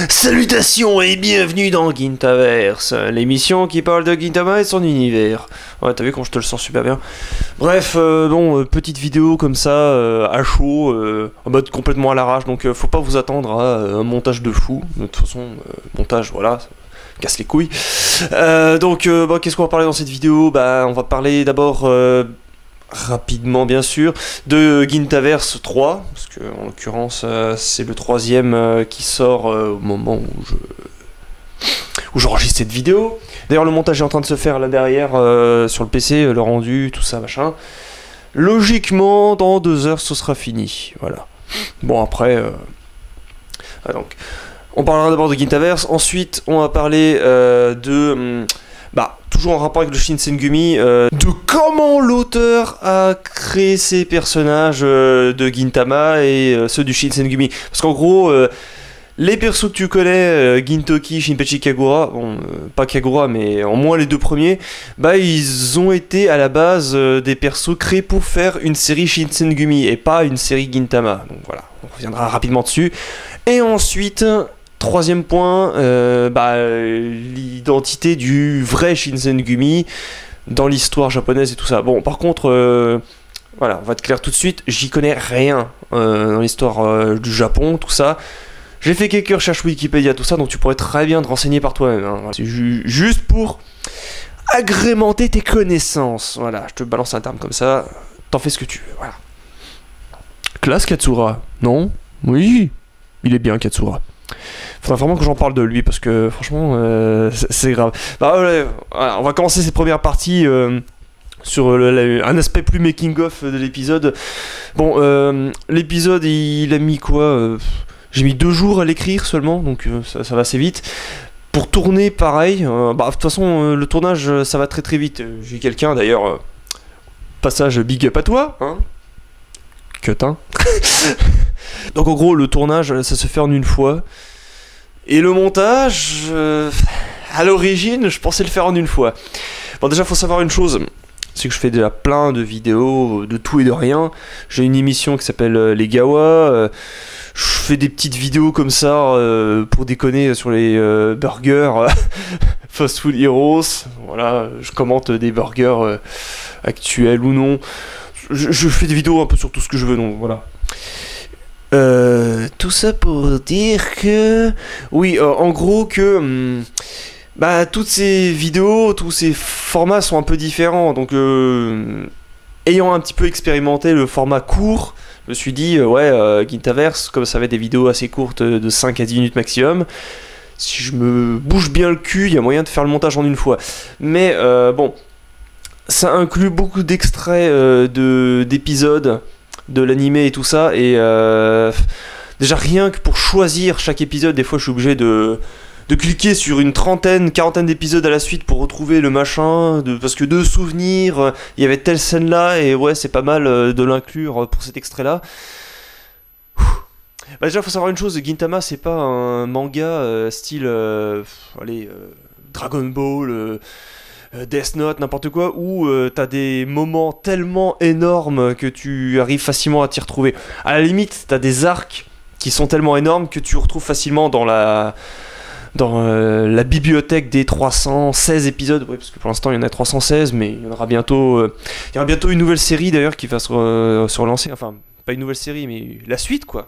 Salutations et bienvenue dans Gintaverse, l'émission qui parle de Gintama et son univers. Ouais, t'as vu comment je te le sens super bien. Bref, petite vidéo comme ça, à chaud, en mode complètement à l'arrache, donc faut pas vous attendre à un montage de fou. De toute façon, montage, voilà, ça casse les couilles. Qu'est-ce qu'on va parler dans cette vidéo? On va parler d'abord... rapidement bien sûr, de Gintaverse 3, parce que en l'occurrence c'est le troisième qui sort au moment où j'enregistre cette vidéo. D'ailleurs le montage est en train de se faire là derrière sur le PC, le rendu, tout ça machin. Logiquement dans 2 heures ce sera fini, voilà. Bon après, donc on parlera d'abord de Gintaverse, ensuite on va parler toujours en rapport avec le Shinsengumi, de comment l'auteur a créé ses personnages de Gintama et ceux du Shinsengumi. Parce qu'en gros, les persos que tu connais, Gintoki, Shinpachi, Kagura, bon, pas Kagura, mais en moins les 2 premiers, ils ont été à la base des persos créés pour faire une série Shinsengumi et pas une série Gintama. Donc voilà, on reviendra rapidement dessus. Et ensuite... Troisième point, l'identité du vrai Shinsengumi dans l'histoire japonaise et tout ça. Bon, par contre, voilà, on va être clair tout de suite, j'y connais rien dans l'histoire du Japon, tout ça. J'ai fait quelques recherches Wikipédia, tout ça, donc tu pourrais très bien te renseigner par toi-même. Hein. Voilà. C'est juste pour agrémenter tes connaissances. Voilà, je te balance un terme comme ça, t'en fais ce que tu veux, voilà. Classe Katsura, non? Oui, il est bien Katsura. Faudra vraiment que j'en parle de lui parce que franchement c'est grave. Voilà, on va commencer cette première partie sur un aspect plus making of de l'épisode. Bon, l'épisode il a mis quoi j'ai mis 2 jours à l'écrire seulement, donc ça va assez vite. Pour tourner pareil, de toute façon le tournage ça va très très vite. J'ai quelqu'un d'ailleurs, passage big up à toi, hein. Cut, hein. Donc en gros le tournage ça se fait en une fois. Et le montage, à l'origine, je pensais le faire en une fois. Bon, déjà, faut savoir une chose, c'est que je fais déjà plein de vidéos de tout et de rien. J'ai une émission qui s'appelle Les Gawa. Je fais des petites vidéos comme ça pour déconner sur les burgers Fast Food Heroes. Voilà, je commente des burgers actuels ou non. Je fais des vidéos un peu sur tout ce que je veux, donc voilà. Tout ça pour dire que... Oui, en gros que... toutes ces vidéos, tous ces formats sont un peu différents. Donc, ayant un petit peu expérimenté le format court, je me suis dit, Gintaverse, comme ça va être des vidéos assez courtes de 5 à 10 minutes maximum, si je me bouge bien le cul, il y a moyen de faire le montage en une fois. Mais, ça inclut beaucoup d'extraits d'épisodes de l'animé et tout ça, et déjà rien que pour choisir chaque épisode, des fois je suis obligé de cliquer sur une quarantaine d'épisodes à la suite pour retrouver le machin, parce que de souvenirs, il y avait telle scène là, et ouais c'est pas mal de l'inclure pour cet extrait là. Déjà faut savoir une chose, Gintama c'est pas un manga style Dragon Ball, Death Note, n'importe quoi, où t'as des moments tellement énormes que tu arrives facilement à t'y retrouver. À la limite, t'as des arcs qui sont tellement énormes que tu retrouves facilement dans la bibliothèque des 316 épisodes. Ouais, parce que pour l'instant il y en a 316, mais il y aura bientôt une nouvelle série d'ailleurs qui va se relancer. Enfin, pas une nouvelle série, mais la suite quoi.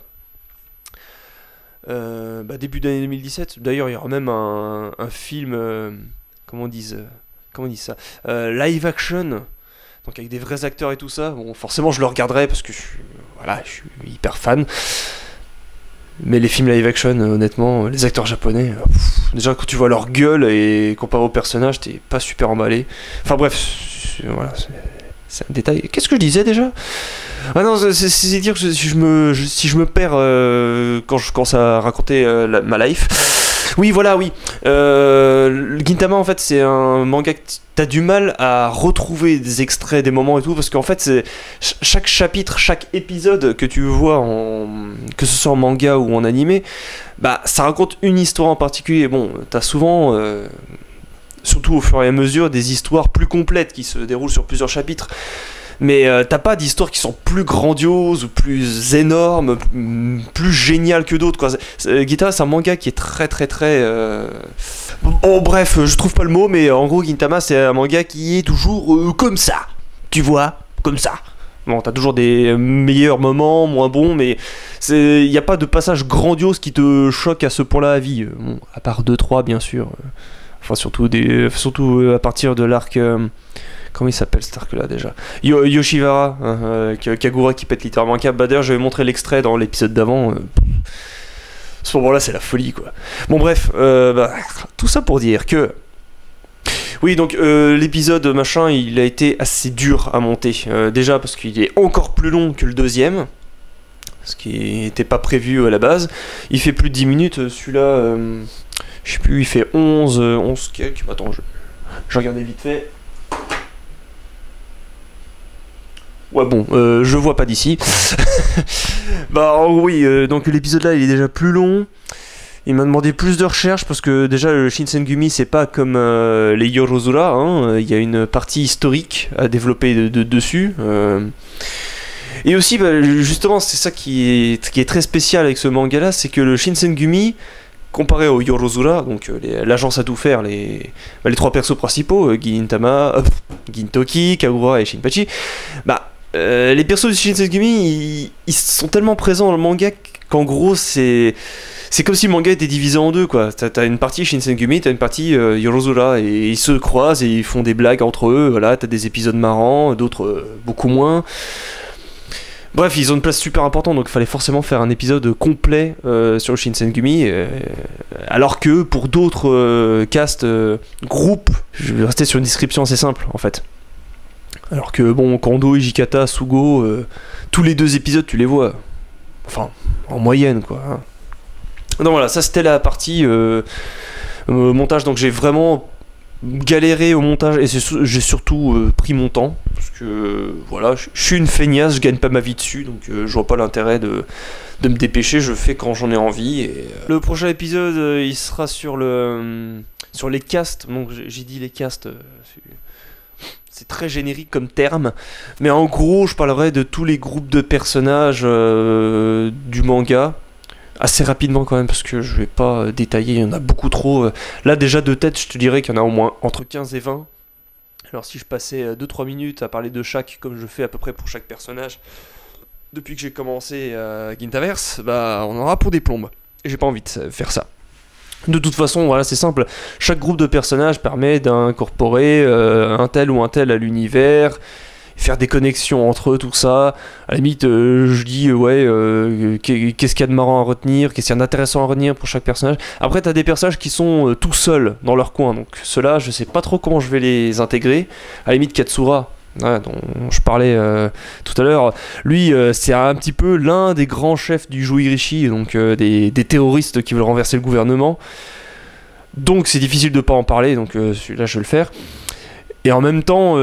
Début d'année 2017. D'ailleurs, il y aura même un film, comment on dit ça, live action, donc avec des vrais acteurs et tout ça. Bon, forcément je le regarderai parce que je suis hyper fan, mais les films live action, honnêtement, les acteurs japonais, déjà quand tu vois leur gueule et comparé aux personnages, t'es pas super emballé. Enfin bref, voilà, c'est un détail. Qu'est-ce que je disais déjà? Ah non, c'est dire que si je me perds quand je commence à raconter ma life. Oui, voilà, oui. Gintama, en fait, c'est un manga que t'as du mal à retrouver des extraits, des moments et tout, parce qu'en fait, c'est chaque chapitre, chaque épisode que tu vois, que ce soit en manga ou en animé, ça raconte une histoire en particulier. Bon, t'as souvent, surtout au fur et à mesure, des histoires plus complètes qui se déroulent sur plusieurs chapitres. mais t'as pas d'histoires qui sont plus grandioses ou plus énormes, plus géniales que d'autres, quoi. Gintama, c'est un manga qui est très très très... Bon bref, je trouve pas le mot, mais en gros Gintama c'est un manga qui est toujours comme ça, tu vois, comme ça. Bon, t'as toujours des meilleurs moments, moins bons, mais il n'y a pas de passage grandiose qui te choque à ce point-là à vie. Bon, à part 2-3, bien sûr. Enfin, surtout à partir de l'arc... comment il s'appelle cet arc-là, déjà Yoshiwara, Kagura qui pète littéralement un câble. Bah, d'ailleurs, j'avais montré l'extrait dans l'épisode d'avant. À ce moment-là, c'est la folie, quoi. Bon, bref, tout ça pour dire que... Oui, donc l'épisode machin, il a été assez dur à monter. Déjà parce qu'il est encore plus long que le deuxième, ce qui n'était pas prévu à la base. Il fait plus de 10 minutes, celui-là, je sais plus, il fait 11 quelques. Attends, je regardais vite fait. Ouais bon, je vois pas d'ici. Bah oui, donc l'épisode là il est déjà plus long. Il m'a demandé plus de recherche parce que déjà le Shinsengumi c'est pas comme les Yorozura, hein. Il y a une partie historique à développer dessus. Et aussi justement c'est ça qui est très spécial avec ce manga là, c'est que le Shinsengumi comparé au Yorozura, donc l'agence à tout faire, les trois persos principaux, Gintama, Gintoki, Kagura et Shinpachi, les persos du Shinsengumi ils sont tellement présents dans le manga qu'en gros c'est comme si le manga était divisé en deux, quoi. T'as une partie Shinsengumi, t'as une partie Yorozura, et ils se croisent et ils font des blagues entre eux, voilà, t'as des épisodes marrants, d'autres beaucoup moins. Bref, ils ont une place super importante, donc il fallait forcément faire un épisode complet sur le Shinsengumi, alors que pour d'autres castes, groupes, je vais rester sur une description assez simple, en fait. Alors que, bon, Kondo, Hijikata, Sugo, tous les 2 épisodes, tu les vois. Enfin, en moyenne, quoi. Hein. Donc voilà, ça c'était la partie montage, donc j'ai vraiment galéré au montage et j'ai surtout pris mon temps, parce que voilà, je suis une feignasse, je gagne pas ma vie dessus, donc je vois pas l'intérêt de me dépêcher, je fais quand j'en ai envie. Et, le prochain épisode, il sera sur les castes, donc j'ai dit les castes... c'est très générique comme terme, mais en gros je parlerai de tous les groupes de personnages du manga, assez rapidement quand même, parce que je vais pas détailler, il y en a beaucoup trop. Là déjà de tête je te dirais qu'il y en a au moins entre 15 et 20. Alors si je passais 2-3 minutes à parler de chaque, comme je fais à peu près pour chaque personnage, depuis que j'ai commencé Gintaverse, on aura pour des plombes. Et j'ai pas envie de faire ça. De toute façon, voilà, c'est simple. Chaque groupe de personnages permet d'incorporer un tel ou un tel à l'univers, faire des connexions entre eux, tout ça. À la limite, je dis, qu'est-ce qu'il y a de marrant à retenir, qu'est-ce qu'il y a d'intéressant à retenir pour chaque personnage. Après, t'as des personnages qui sont tout seuls dans leur coin, donc ceux-là, je sais pas trop comment je vais les intégrer. À la limite, Katsura, dont je parlais tout à l'heure, lui c'est un petit peu l'un des grands chefs du Juirishi, donc des terroristes qui veulent renverser le gouvernement, donc c'est difficile de pas en parler, donc celui-là je vais le faire. Et en même temps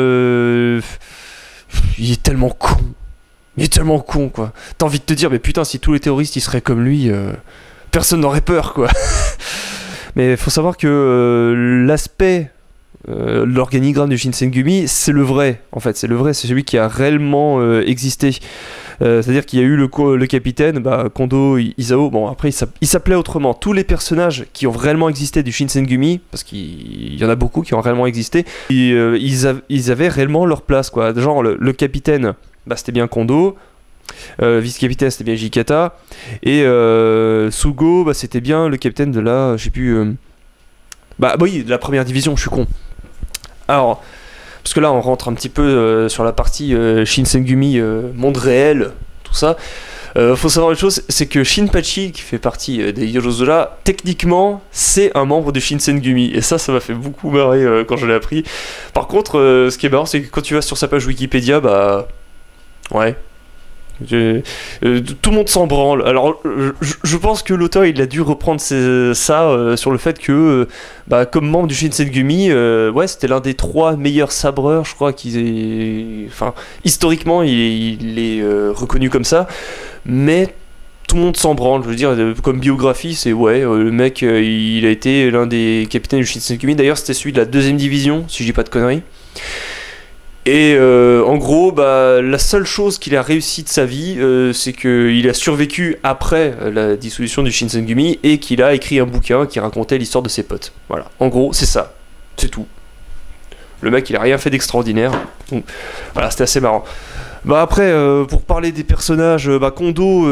il est tellement con quoi, t'as envie de te dire mais putain, si tous les terroristes ils seraient comme lui, personne n'aurait peur quoi. Mais faut savoir que l'aspect l'organigramme du Shinsengumi, c'est le vrai, en fait, c'est celui qui a réellement existé. C'est-à-dire qu'il y a eu le capitaine, Kondo Isao, bon après il s'appelait autrement. Tous les personnages qui ont réellement existé du Shinsengumi, parce qu'il y en a beaucoup qui ont réellement existé, ils avaient réellement leur place, quoi. Genre le capitaine, c'était bien Kondo, vice-capitaine c'était bien Jikata, et Sugo, c'était bien le capitaine de la, je sais plus... oui, de la première division, je suis con. Alors, parce que là on rentre un petit peu sur la partie Shinsengumi, monde réel, tout ça. Faut savoir une chose, c'est que Shinpachi, qui fait partie des Yorozura, techniquement c'est un membre du Shinsengumi. Et ça m'a fait beaucoup marrer quand je l'ai appris. Par contre, ce qui est marrant, c'est que quand tu vas sur sa page Wikipédia, ouais. Tout le monde s'en branle. Alors je pense que l'auteur il a dû reprendre ça sur le fait que comme membre du Shinsengumi, c'était l'un des 3 meilleurs sabreurs, je crois historiquement il est reconnu comme ça, mais tout le monde s'en branle. Je veux dire, comme biographie, c'est le mec il a été l'un des capitaines du Shinsengumi. D'ailleurs c'était celui de la 2ème division, si je dis pas de conneries. Et en gros, bah, la seule chose qu'il a réussi de sa vie, c'est qu'il a survécu après la dissolution du Shinsengumi et qu'il a écrit un bouquin qui racontait l'histoire de ses potes. Voilà, en gros, c'est ça. C'est tout. Le mec, il a rien fait d'extraordinaire. Donc, voilà, c'était assez marrant. Bah après, pour parler des personnages, bah Kondo,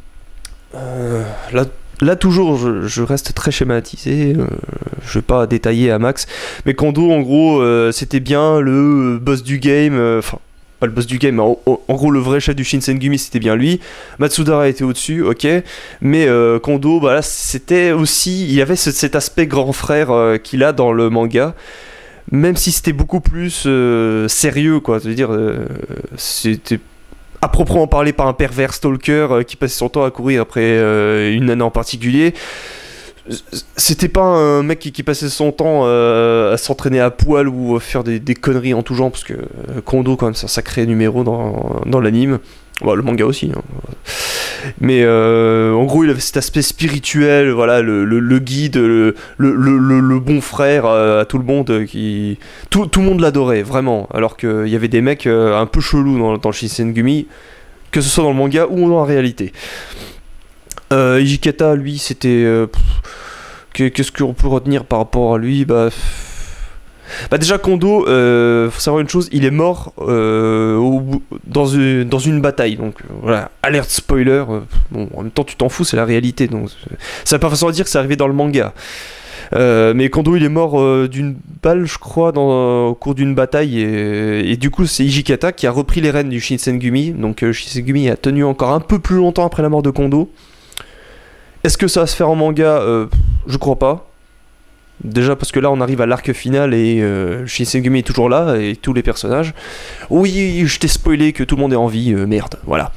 là toujours, je reste très schématisé. Je vais pas détailler à max, mais Kondo, en gros, c'était bien le boss du game. Enfin, pas le boss du game, mais en gros, le vrai chef du Shinsengumi, c'était bien lui. Matsudara était au-dessus, ok. Mais Kondo, bah là, c'était aussi, il avait cet aspect grand frère qu'il a dans le manga. Même si c'était beaucoup plus sérieux, quoi. C'est-à-dire, c'était à proprement parler pas un pervers stalker qui passait son temps à courir après une nana en particulier. C'était pas un mec qui passait son temps à s'entraîner à poil ou à faire des conneries en tout genre, parce que Kondo, quand même, c'est un sacré numéro dans l'anime. Bah, le manga aussi. Hein. Mais en gros, il avait cet aspect spirituel, voilà, le guide, le bon frère à tout le monde. Tout le monde l'adorait, vraiment. Alors qu'il y avait des mecs un peu chelous dans le Shinsengumi, que ce soit dans le manga ou dans la réalité. Hijikata, lui, c'était... qu'est-ce qu'on peut retenir par rapport à lui? Bah déjà Kondo, faut savoir une chose, il est mort dans une bataille, donc voilà, alerte spoiler, bon en même temps tu t'en fous, c'est la réalité, donc ça n'a pas façon de dire que c'est arrivé dans le manga. Mais Kondo il est mort d'une balle je crois au cours d'une bataille et du coup c'est Hijikata qui a repris les rênes du Shinsengumi, donc Shinsengumi a tenu encore un peu plus longtemps après la mort de Kondo. Est-ce que ça va se faire en manga? Je crois pas. Déjà parce que là on arrive à l'arc final et Shinsengumi est toujours là et tous les personnages. Oui, je t'ai spoilé que tout le monde est en vie, merde, voilà.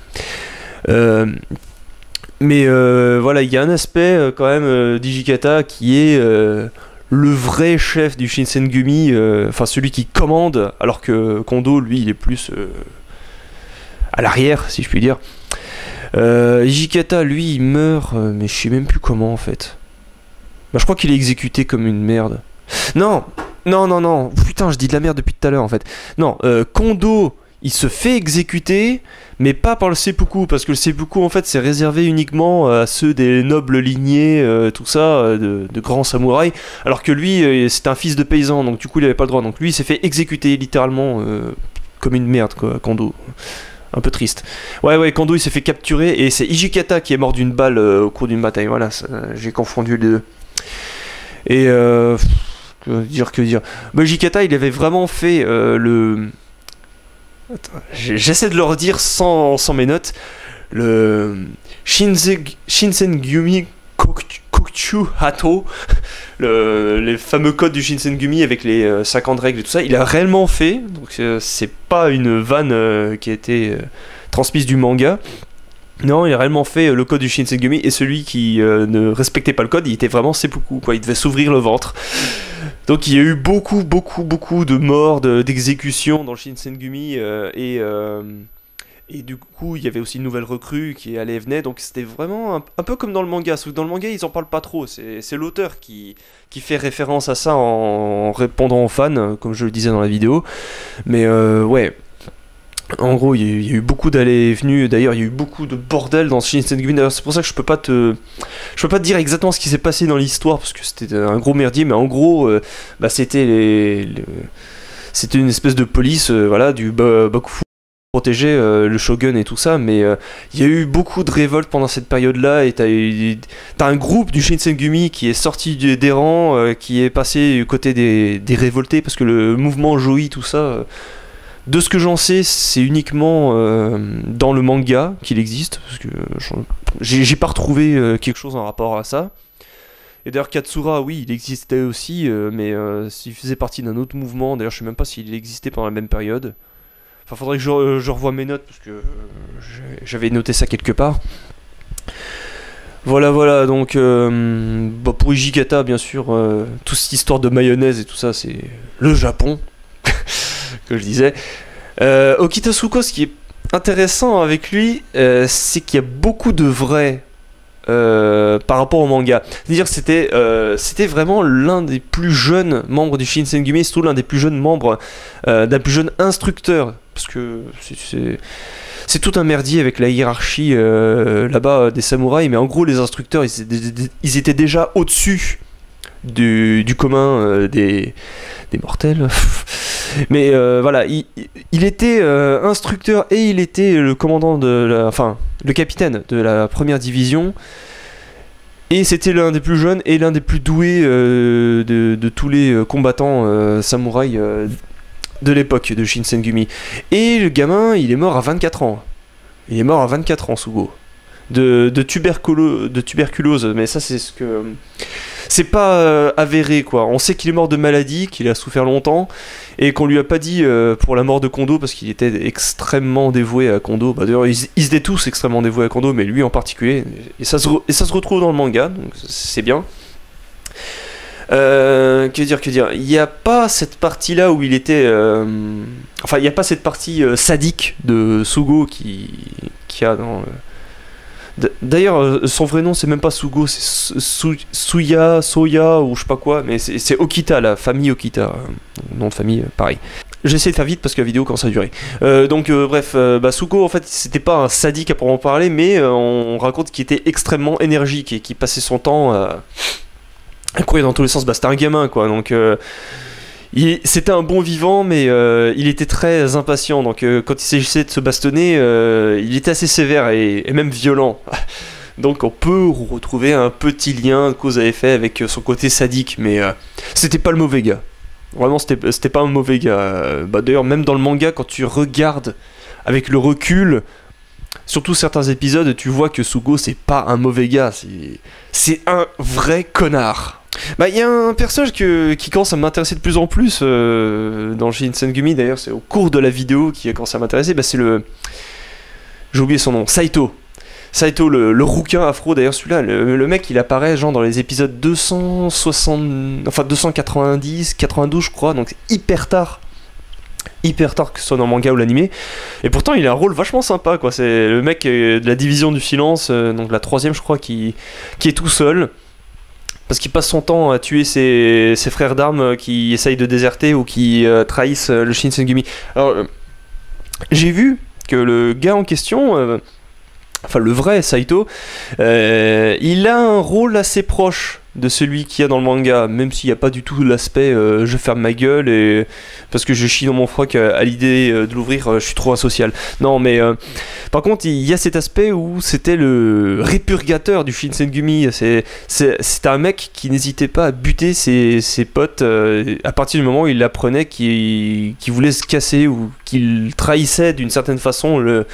Mais voilà, il y a un aspect quand même d'Hijikata qui est le vrai chef du Shinsengumi, enfin celui qui commande, alors que Kondo lui il est plus à l'arrière si je puis dire. Hijikata lui il meurt, mais je sais même plus comment en fait. Bah, je crois qu'il est exécuté comme une merde. Non, putain, je dis de la merde depuis tout à l'heure en fait. Non, Kondo, il se fait exécuter, mais pas par le seppuku, parce que le seppuku en fait c'est réservé uniquement à ceux des nobles lignées, tout ça, de grands samouraïs, alors que lui, c'est un fils de paysan, donc du coup il avait pas le droit. Donc lui, il s'est fait exécuter littéralement comme une merde, quoi, Kondo. Un peu triste. Ouais, Kondo il s'est fait capturer, et c'est Hijikata qui est mort d'une balle au cours d'une bataille. Voilà, j'ai confondu les deux. Et que dire. Bah, Hijikata, il avait vraiment fait le... Attends, j'essaie de le redire sans mes notes. Le Shinsengumi Kokchu Hato, les fameux codes du Shinsengumi avec les 50 règles et tout ça, il a réellement fait. Donc c'est pas une vanne qui a été transmise du manga. Non, il a réellement fait le code du Shinsengumi, et celui qui ne respectait pas le code, il était vraiment seppuku, quoi. Il devait s'ouvrir le ventre. Donc il y a eu beaucoup de morts, d'exécutions dans le Shinsengumi, et du coup il y avait aussi une nouvelle recrue qui allait et venait, donc c'était vraiment un peu comme dans le manga, sauf que dans le manga ils en parlent pas trop, c'est l'auteur qui fait référence à ça en répondant aux fans, comme je le disais dans la vidéo. Mais ouais... En gros, il y a eu beaucoup d'allées et venues. D'ailleurs, il y a eu beaucoup de bordel dans Shinsengumi. D'ailleurs, c'est pour ça que je peux pas te dire exactement ce qui s'est passé dans l'histoire, parce que c'était un gros merdier. Mais en gros, c'était c'était une espèce de police, voilà, du Bakufu pour protéger le shogun et tout ça. Mais il y a eu beaucoup de révoltes pendant cette période-là. Et t'as un groupe du Shinsengumi qui est sorti des rangs, qui est passé du côté des révoltés, parce que le mouvement Joi, tout ça. De ce que j'en sais, c'est uniquement dans le manga qu'il existe, parce que j'ai pas retrouvé quelque chose en rapport à ça. Et d'ailleurs Katsura, oui, il existait aussi, mais il faisait partie d'un autre mouvement. D'ailleurs, je sais même pas s'il existait pendant la même période. Enfin, faudrait que je revoie mes notes, parce que j'avais noté ça quelque part. Voilà, donc pour Hijikata, bien sûr, toute cette histoire de mayonnaise et tout ça, c'est le Japon. Que je disais. Okita Tsuko, ce qui est intéressant avec lui, c'est qu'il y a beaucoup de vrais par rapport au manga. C'est-à-dire que c'était vraiment l'un des plus jeunes membres du Shinsengumi, surtout l'un des plus jeunes membres, d'un plus jeune instructeur, parce que c'est tout un merdier avec la hiérarchie là-bas des samouraïs, mais en gros les instructeurs ils étaient déjà au-dessus du commun des mortels. Mais voilà, il était instructeur et il était le commandant enfin le capitaine de la première division. Et c'était l'un des plus jeunes et l'un des plus doués de tous les combattants samouraïs de l'époque de Shinsengumi. Et le gamin, il est mort à 24 ans. Il est mort à 24 ans, Sugo. De tuberculose, mais ça c'est ce que... C'est pas avéré, quoi. On sait qu'il est mort de maladie, qu'il a souffert longtemps, et qu'on lui a pas dit pour la mort de Kondo, parce qu'il était extrêmement dévoué à Kondo. Bah, d'ailleurs, ils étaient tous extrêmement dévoués à Kondo, mais lui en particulier. Et ça se retrouve dans le manga, donc c'est bien. Que dire, il n'y a pas cette partie là où il était enfin il n'y a pas cette partie sadique de Sugo qui a dans d'ailleurs son vrai nom c'est même pas Sugo, c'est Soya ou je sais pas quoi, mais c'est Okita, la famille Okita, nom de famille pareil. J'essaie de faire vite parce que la vidéo commence à durer. Bref, Sugo en fait c'était pas un sadique à proprement parler, mais on raconte qu'il était extrêmement énergique et qu'il passait son temps à courir dans tous les sens. C'était un gamin quoi, donc c'était un bon vivant, mais il était très impatient, donc quand il s'agissait de se bastonner, il était assez sévère et même violent. Donc on peut retrouver un petit lien de cause à effet avec son côté sadique, mais c'était pas le mauvais gars. Vraiment, c'était pas un mauvais gars. D'ailleurs, même dans le manga, quand tu regardes avec le recul, surtout certains épisodes, tu vois que Sugo, c'est pas un mauvais gars, c'est un vrai connard. Il y a un personnage qui commence à m'intéresser de plus en plus dans Shinsengumi, d'ailleurs, c'est au cours de la vidéo qui a commencé à m'intéresser, c'est j'ai oublié son nom, Saito. Saito, le rouquin afro, d'ailleurs celui-là, le mec il apparaît genre dans les épisodes 290, 92 je crois, donc c'est hyper tard que ce soit dans le manga ou l'animé, et pourtant il a un rôle vachement sympa quoi. C'est le mec de la division du silence, donc la troisième je crois, qui est tout seul, parce qu'il passe son temps à tuer ses frères d'armes qui essayent de déserter ou qui trahissent le Shinsengumi. Alors j'ai vu que le gars en question... Enfin, le vrai Saito, il a un rôle assez proche de celui qu'il y a dans le manga, même s'il n'y a pas du tout l'aspect je ferme ma gueule et parce que je chie dans mon froc à l'idée de l'ouvrir, je suis trop asocial. Non, mais par contre, il y a cet aspect où c'était le répurgateur du Shinsengumi. C'était un mec qui n'hésitait pas à buter ses potes à partir du moment où il apprenait qu'il voulait se casser ou qu'il trahissait d'une certaine façon le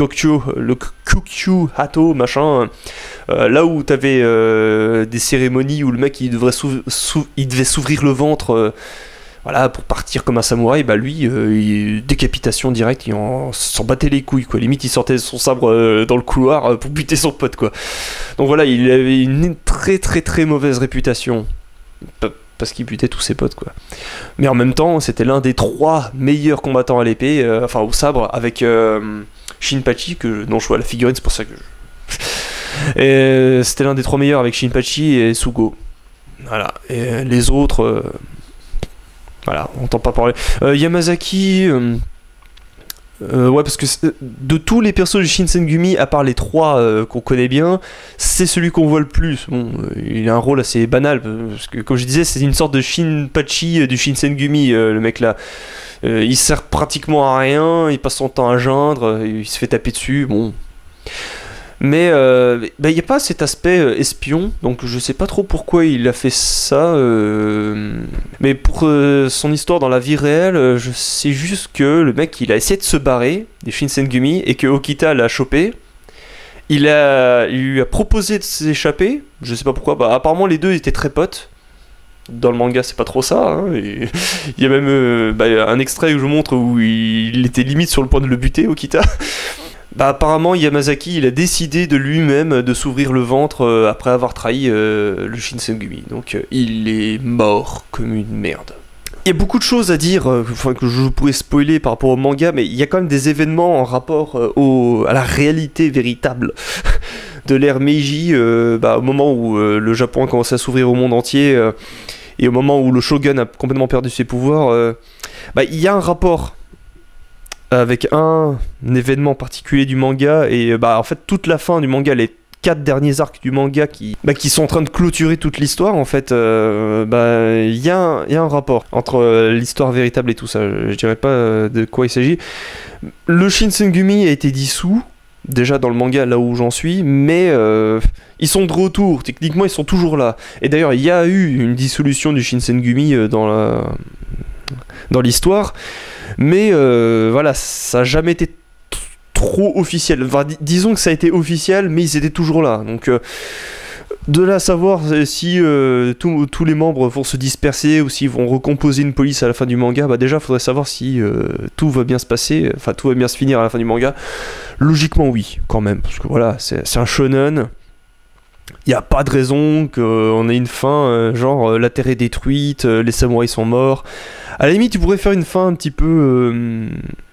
Kukyu Hato, machin. Là où t'avais des cérémonies où le mec il devait s'ouvrir le ventre voilà, pour partir comme un samouraï, lui, décapitation directe, il s'en battait les couilles, quoi. Limite, il sortait son sabre dans le couloir pour buter son pote, quoi. Donc voilà, il avait une très très très mauvaise réputation, parce qu'il butait tous ses potes, quoi. Mais en même temps, c'était l'un des 3 meilleurs combattants à l'épée, enfin au sabre, avec Shinpachi, dont je vois la figurine, c'est pour ça que et c'était l'un des 3 meilleurs avec Shinpachi et Sugo. Voilà. Et les autres... voilà, on n'entend pas parler. Yamazaki... ouais, parce que de tous les persos du Shinsengumi, à part les 3 qu'on connaît bien, c'est celui qu'on voit le plus. Bon, il a un rôle assez banal, parce que comme je disais, c'est une sorte de Shinpachi du Shinsengumi, le mec là. Il sert pratiquement à rien, il passe son temps à geindre, il se fait taper dessus, bon... Mais il n'y a pas cet aspect espion, donc je sais pas trop pourquoi il a fait ça. Mais pour son histoire dans la vie réelle, je sais juste que le mec il a essayé de se barrer des Shinsengumi et que Okita l'a chopé. Il lui a proposé de s'échapper, je sais pas pourquoi. Apparemment les deux étaient très potes. Dans le manga c'est pas trop ça, hein. Il y a même un extrait où je montre où il était limite sur le point de le buter, Okita. Apparemment Yamazaki il a décidé de lui-même de s'ouvrir le ventre après avoir trahi le Shinsengumi, donc il est mort comme une merde. Il y a beaucoup de choses à dire que je pourrais spoiler par rapport au manga, mais il y a quand même des événements en rapport à la réalité véritable de l'ère Meiji, au moment où le Japon a commencé à s'ouvrir au monde entier, et au moment où le shogun a complètement perdu ses pouvoirs, il y a un rapport avec un événement particulier du manga, et en fait toute la fin du manga, les 4 derniers arcs du manga qui sont en train de clôturer toute l'histoire, en fait, il y a un rapport entre l'histoire véritable et tout ça. Je dirais pas de quoi il s'agit. Le Shinsengumi a été dissous, déjà dans le manga là où j'en suis, mais ils sont de retour, techniquement ils sont toujours là. Et d'ailleurs il y a eu une dissolution du Shinsengumi dans l'histoire, mais voilà, ça n'a jamais été trop officiel. Enfin, disons que ça a été officiel, mais ils étaient toujours là. Donc de là à savoir si tous les membres vont se disperser ou s'ils vont recomposer une police à la fin du manga, déjà il faudrait savoir si tout va bien se passer, enfin tout va bien se finir à la fin du manga. Logiquement oui, quand même, parce que voilà, c'est un shonen. Il n'y a pas de raison qu'on ait une fin, la terre est détruite, les samouraïs sont morts. À la limite, tu pourrais faire une fin un petit peu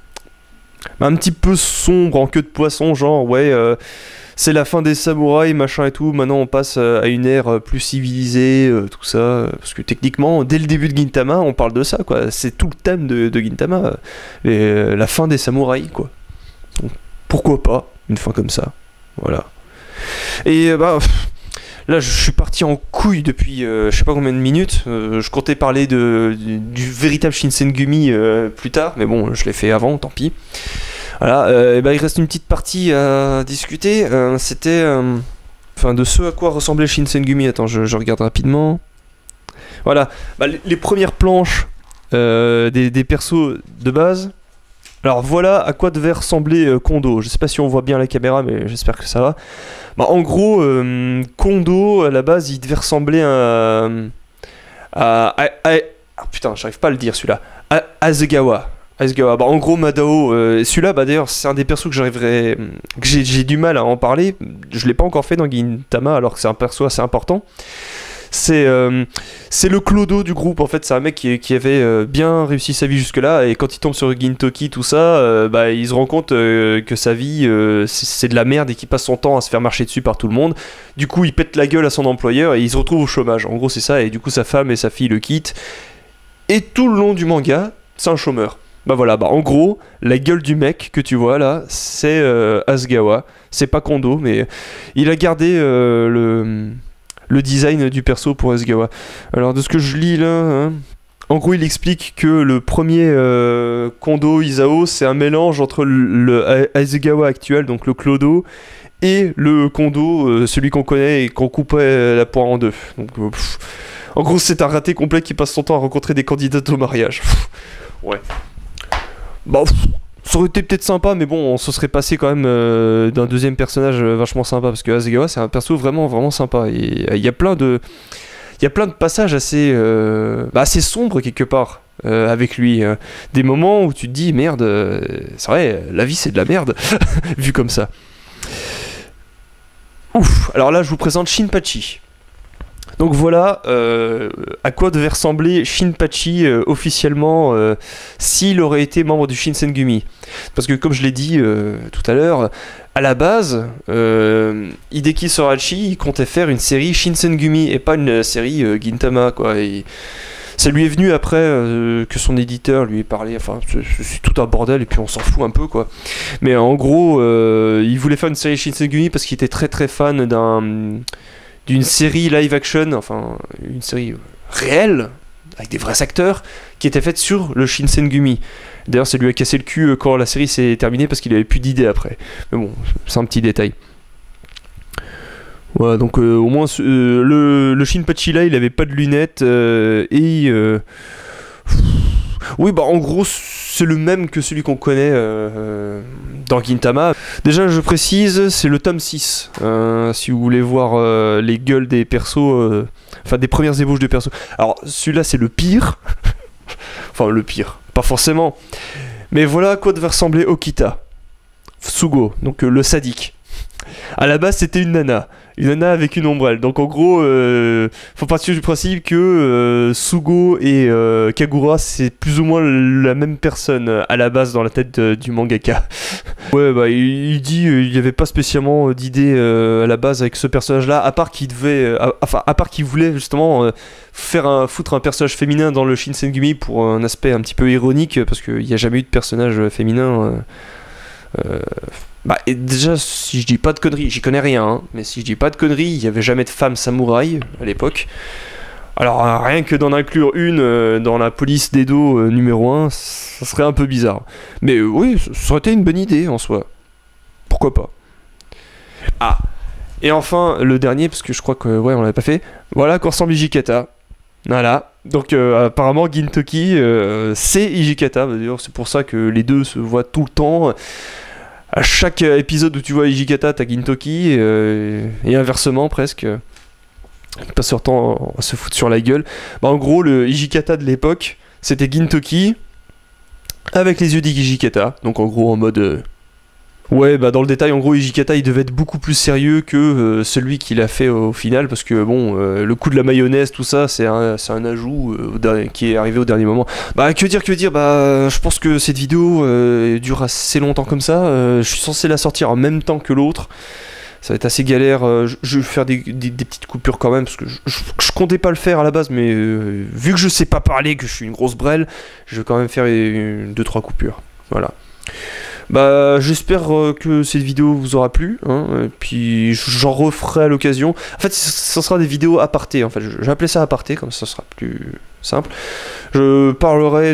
sombre, en queue de poisson, c'est la fin des samouraïs, machin et tout, maintenant on passe à une ère plus civilisée, tout ça, parce que techniquement, dès le début de Gintama, on parle de ça, quoi. C'est tout le thème de Gintama, la fin des samouraïs, quoi. Donc, pourquoi pas une fin comme ça, voilà. Et là, je suis parti en couille depuis je sais pas combien de minutes. Je comptais parler du véritable Shinsengumi plus tard, mais bon, je l'ai fait avant, tant pis. Voilà, il reste une petite partie à discuter. C'était de ce à quoi ressemblait Shinsengumi. Attends, je regarde rapidement. Voilà, les premières planches des persos de base. Alors voilà à quoi devait ressembler Kondo. Je sais pas si on voit bien la caméra, mais j'espère que ça va. En gros, Kondo, à la base, il devait ressembler putain, j'arrive pas à le dire celui-là. Azugawa. En gros, Madao, celui-là, d'ailleurs, c'est un des persos que j'ai du mal à en parler. Je l'ai pas encore fait dans Gintama, alors que c'est un perso assez important. C'est le clodo du groupe, en fait. C'est un mec qui avait bien réussi sa vie jusque-là, et quand il tombe sur Gintoki, tout ça, il se rend compte que sa vie, c'est de la merde, et qu'il passe son temps à se faire marcher dessus par tout le monde. Du coup, il pète la gueule à son employeur, et il se retrouve au chômage. En gros, c'est ça, et du coup, sa femme et sa fille le quittent. Et tout le long du manga, c'est un chômeur. En gros, la gueule du mec que tu vois là, c'est Asugawa. C'est pas Kondo, mais il a gardé le design du perso pour Asugawa. Alors, de ce que je lis là, en gros, il explique que le premier Kondo Isao, c'est un mélange entre le Asugawa actuel, donc le clodo, et le Kondo, celui qu'on connaît et qu'on couperait la poire en deux. Donc, en gros, c'est un raté complet qui passe son temps à rencontrer des candidates au mariage. Ouais. Ça aurait été peut-être sympa, mais bon, on se serait passé quand même d'un deuxième personnage vachement sympa, parce que Asugawa, c'est un perso vraiment, vraiment sympa. Et il y a plein de passages assez sombres quelque part avec lui. Des moments où tu te dis, merde, c'est vrai, la vie c'est de la merde, vu comme ça. Ouf, alors là, je vous présente Shinpachi. Donc voilà à quoi devait ressembler Shinpachi officiellement s'il aurait été membre du Shinsengumi. Parce que comme je l'ai dit tout à l'heure, à la base, Hideki Sorachi il comptait faire une série Shinsengumi et pas une série Gintama, quoi. Et ça lui est venu après que son éditeur lui ait parlé, enfin c'est tout un bordel et puis on s'en fout un peu, quoi. Mais en gros, il voulait faire une série Shinsengumi parce qu'il était très très fan d'une série live action, enfin une série réelle, avec des vrais acteurs, qui était faite sur le Shinsengumi. D'ailleurs, ça lui a cassé le cul quand la série s'est terminée, parce qu'il avait plus d'idées après. Mais bon, c'est un petit détail. Voilà, donc au moins, le Shinpachi là, il avait pas de lunettes, oui, en gros, c'est le même que celui qu'on connaît dans Gintama. Déjà, je précise, c'est le tome 6. Si vous voulez voir les gueules des persos, des premières ébauches de persos. Alors, celui-là, c'est le pire. Enfin, le pire, pas forcément. Mais voilà à quoi devait ressembler Okita. Tsugo, donc le sadique. À la base, c'était une nana. Une nana avec une ombrelle. Donc en gros, faut partir du principe que Sugo et Kagura, c'est plus ou moins la même personne à la base dans la tête du mangaka. Ouais, bah il dit il n'y avait pas spécialement d'idée à la base avec ce personnage-là, à part qu'il devait, à part qu'il voulait justement foutre un personnage féminin dans le Shinsengumi pour un aspect un petit peu ironique, parce qu'il n'y a jamais eu de personnage féminin. Bah, et déjà, si je dis pas de conneries, j'y connais rien, hein, mais si je dis pas de conneries, il n'y avait jamais de femme samouraï à l'époque. Alors, rien que d'en inclure une dans la police d'Edo numéro 1, ça serait un peu bizarre. Mais oui, ça aurait été une bonne idée en soi. Pourquoi pas. Ah, et enfin, le dernier, parce que je crois que, ouais, on l'avait pas fait. Voilà, qu'on ressemble Hijikata. Voilà. Donc, apparemment, Gintoki, c'est Hijikata. D'ailleurs, c'est pour ça que les deux se voient tout le temps. À chaque épisode où tu vois Hijikata, t'as Gintoki, et inversement presque. Pas sur temps à se foutre sur la gueule. Bah, en gros, le Hijikata de l'époque, c'était Gintoki avec les yeux d'Hijikata. Donc en gros, en mode. Ouais, bah dans le détail, en gros, Hijikata, il devait être beaucoup plus sérieux que celui qu'il a fait au final, parce que bon, le coup de la mayonnaise, tout ça, c'est un ajout qui est arrivé au dernier moment. Bah, que dire, bah, je pense que cette vidéo dure assez longtemps comme ça, je suis censé la sortir en même temps que l'autre, ça va être assez galère, je vais faire des petites coupures quand même, parce que je comptais pas le faire à la base, mais vu que je sais pas parler, que je suis une grosse brêle, je vais quand même faire 2-3 coupures, voilà. Bah, j'espère que cette vidéo vous aura plu, hein, et puis j'en referai à l'occasion. En fait, ce sera des vidéos aparté, en fait, j'ai appelé ça aparté, comme ça sera plus simple. Je parlerai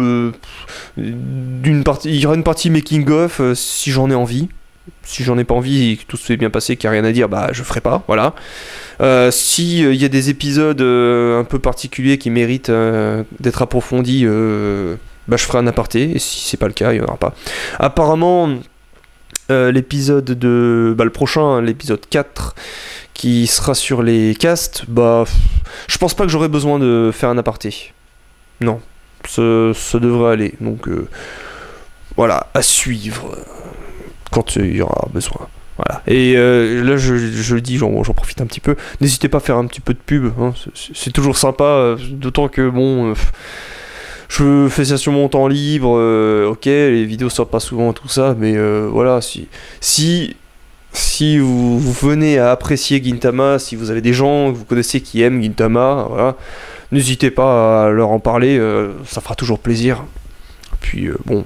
d'une partie, il y aura une partie making of si j'en ai envie. Si j'en ai pas envie et que tout s'est bien passé, qu'il n'y a rien à dire, bah je ferai pas, voilà. Si il y a des épisodes un peu particuliers qui méritent d'être approfondis, bah je ferai un aparté, et si c'est pas le cas, il n'y en aura pas. Apparemment, l'épisode de... Bah le prochain, l'épisode 4, qui sera sur les casts, bah... Je pense pas que j'aurai besoin de faire un aparté. Non, ça devrait aller, donc... voilà, à suivre, quand il y aura besoin. Voilà. Et là, je le dis, j'en profite un petit peu. N'hésitez pas à faire un petit peu de pub, hein, c'est toujours sympa, d'autant que, bon... je fais ça sur mon temps libre, ok, les vidéos sortent pas souvent, tout ça, mais voilà, si vous venez à apprécier Gintama, si vous avez des gens que vous connaissez qui aiment Gintama, voilà, n'hésitez pas à leur en parler, ça fera toujours plaisir. Puis bon,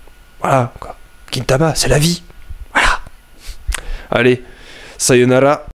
voilà, quoi. Gintama, c'est la vie, voilà. Allez, sayonara.